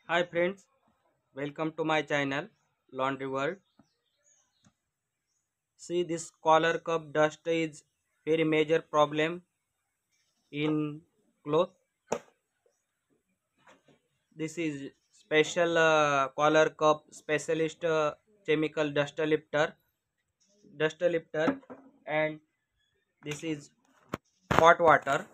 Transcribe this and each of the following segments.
Hi friends, welcome to my channel Laundry World. See, this collar cup dust is very major problem in cloth. This is special collar cup specialist chemical duster lifter, and this is hot water.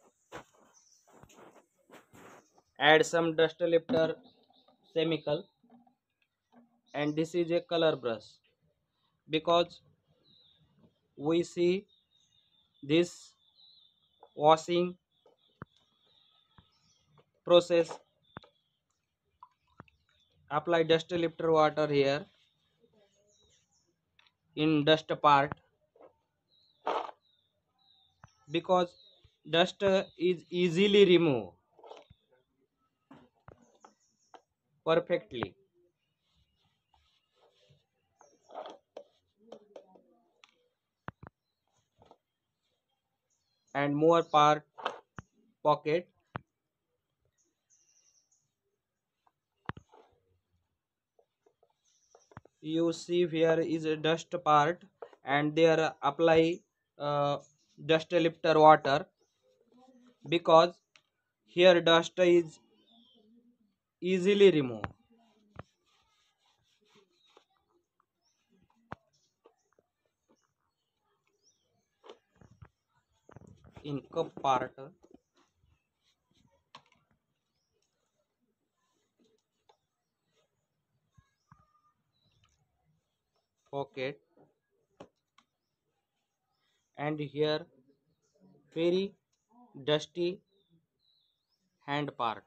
Add some duster lifter chemical, and this is a color brush because we see this washing process. Apply duster lifter water here in dust part because dust is easily removed perfectly. And more part pocket, you see here is a dust part, and there apply uh, dust lifter water because here dust is easily removed. In cup part, pocket, and here very dusty hand part.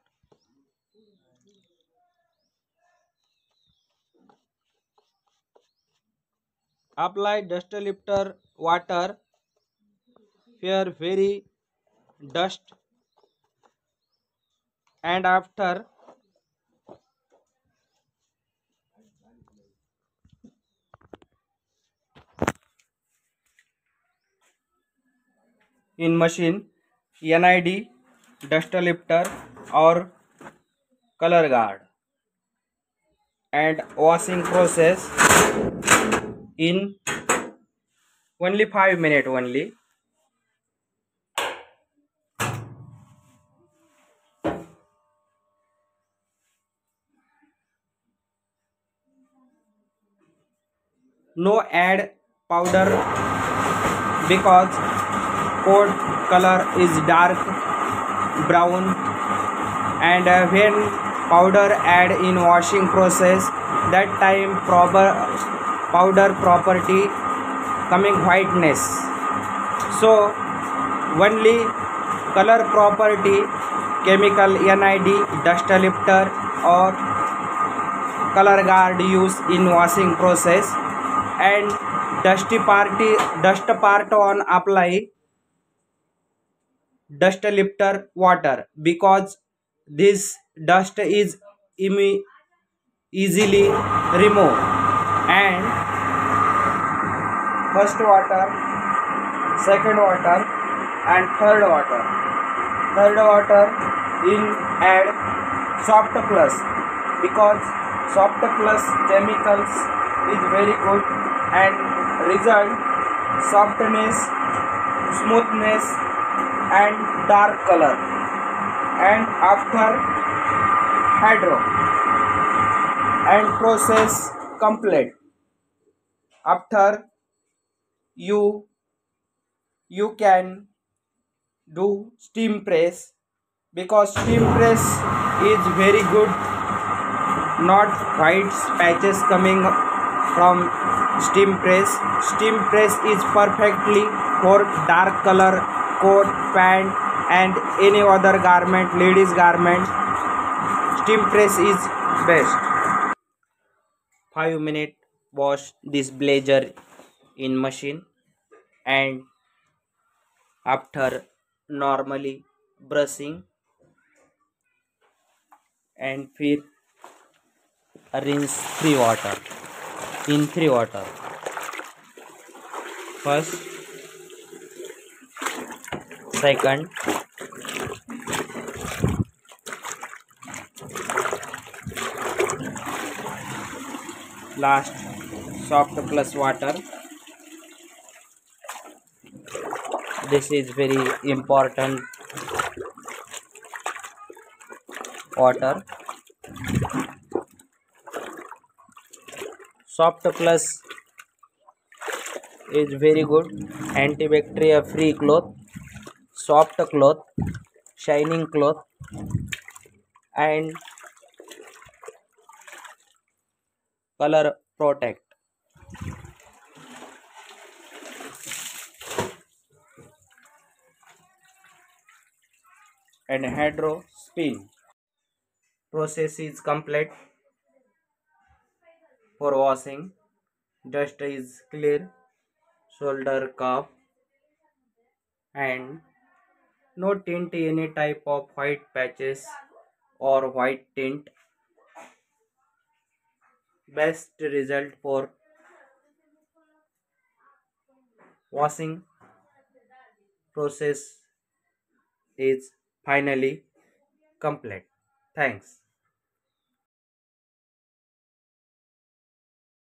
Apply dust lifter water here very dust, and after in machine NID duster lifter or color guard, and washing process in only 5 minutes only. No add powder because coat color is dark brown, and when powder add in washing process, that time proper powder property coming whiteness. So only color property chemical NID duster lifter or color guard use in washing process, and dust part on apply dust lifter water because this dust is easily removed. And first water, second water, and third water in add soft plus because soft plus chemicals is very good and result softness, smoothness, and dark color. And after hydro and process complete, after you can do steam press because steam press is very good, not white patches coming from steam press. Steam press is perfectly for dark color coat, pant, and any other garment, ladies garment. Steam press is best. 5 minutes wash this blazer in machine, and after normally brushing, and फिर rinse 3 water in 3 water. First, second, Last, soft plus water. This is very important water. Soft plus is very good antibacterial free cloth, soft cloth, shining cloth, and color protect. And hydro spin process is complete for washing. Dust is clear, shoulder cuff, and no tint any type of white patches or white tint. Best result for washing process is finally complete. Thanks.